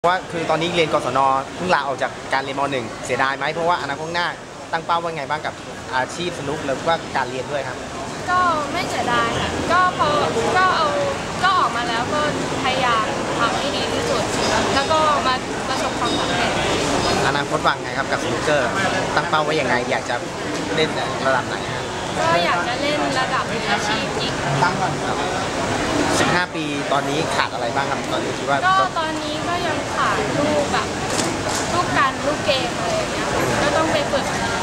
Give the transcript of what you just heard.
ว่าคือตอนนี้เรียนกศนเพิ่งลาออกจากการเรียนม .1 เสียดายไหมเพราะว่าอนาคตข้างหน้าตั้งเป้าว่าไงบ้างกับอาชีพสนุกแล้วก็การเรียนด้วยครับก็ไม่เสียดายค่ะก็ออกมาแล้วก็พยายามทำให้ดีที่สุดแล้วก็มาประสบความสำเร็จอนาคตวางไงครับกับสนุกเกอร์ตั้งเป้าไว้ยังไงอยากจะเล่นระดับไหนครับก็อยากจะเล่นระดับมืออาชีพอีกตั้งก่อนครับ15 ปีตอนนี้ขาดอะไรบ้างครับตอนนี้คิดว่าก็ตอนนี้ก็ยังขาดลูกแบบลูกเกมอะไรอย่างเงี้ยก็ต้องไปฝึก